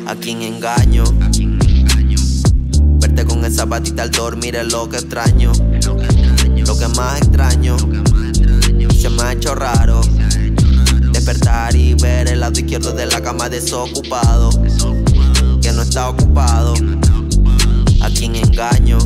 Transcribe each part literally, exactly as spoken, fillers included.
a quien engaño. Verte con esa patita al dormir es lo que extraño. Lo que más extraño, se me ha hecho raro despertar y ver el lado izquierdo de la cama desocupado, que no está ocupado, a quien engaño.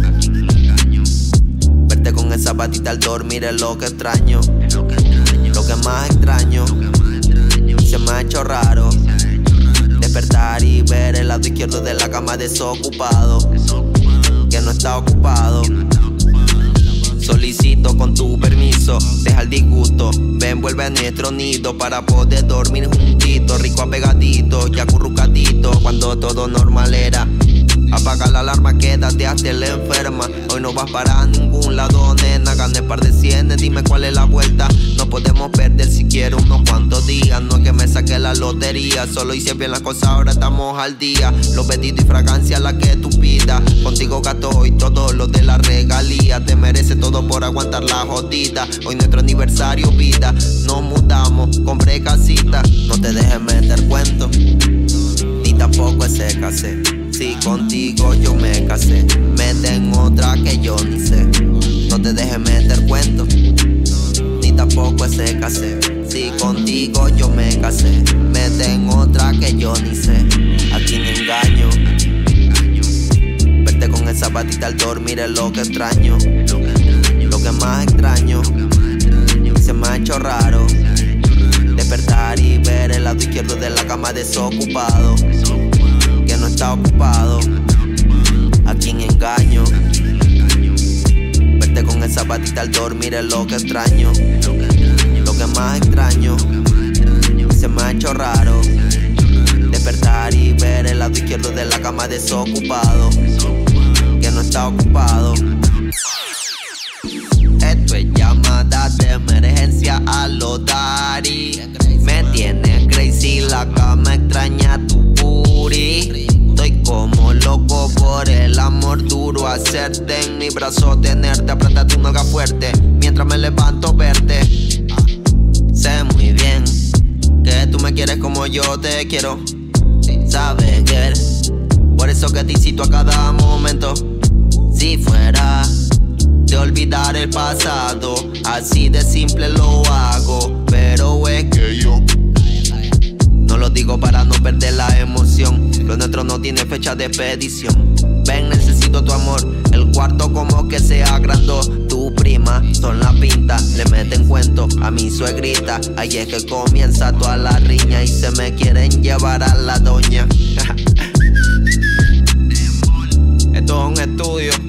Verte con esa patita al dormir es lo que extraño. Lo que más extraño, se me ha hecho raro despertar y ver el lado izquierdo de la cama desocupado, que no está ocupado. Solicito con tu permiso, deja el disgusto, ven, vuelve a nuestro nido para poder dormir juntitos, rico apegadito, ya acurrucadito, cuando todo normal era. Apaga la alarma, quédate hasta la enferma. Hoy no vas para ningún lado, nena. Gané par de cienes, dime cuál es la vuelta. No podemos perder siquiera unos cuantos días. No es que me saque la lotería, solo hice bien las cosas, ahora estamos al día. Los pedidos y fragancias, la que tú pidas. Contigo gasto hoy todo lo de la regalía. Te merece todo por aguantar la jodida. Hoy nuestro aniversario, vida. Nos mudamos, compré casita. No te dejes meter cuento, ni tampoco ese casé. Si contigo yo me casé, meten otra que yo ni sé. No te dejes meter cuento, ni tampoco ese casé. Si contigo yo me casé, meten otra que yo ni sé. A quien engaño. Verte con esa patita al dormir es lo que extraño. Lo que más extraño, se me ha hecho raro despertar y ver el lado izquierdo de la cama desocupado, que no está ocupado, a quien engaño. Verte con esa patita al dormir es lo que extraño. Lo que más extraño, se me ha hecho raro despertar y ver el lado izquierdo de la cama desocupado, que no está ocupado. Esto es llamada de emergencia a los daddy. Me tienes crazy, la cama extraña tu booty. Estoy como loco por el amor duro, hacerte en mi brazo, tenerte, apretar tu nalga fuerte mientras me levanto verte. Sé muy bien que tú me quieres como yo te quiero, sabes que por eso que te incito a cada momento. Si fuera de olvidar el pasado, así de simple lo hago, pero es que yo no lo digo para no perder la emoción. Lo nuestro no tiene fecha de expedición. Ven, necesito tu amor. El cuarto como que se agrandó. Tu prima son la pinta, le meten cuento a mi suegrita. Ahí es que comienza toda la riña y se me quieren llevar a la doña. Esto es un estudio.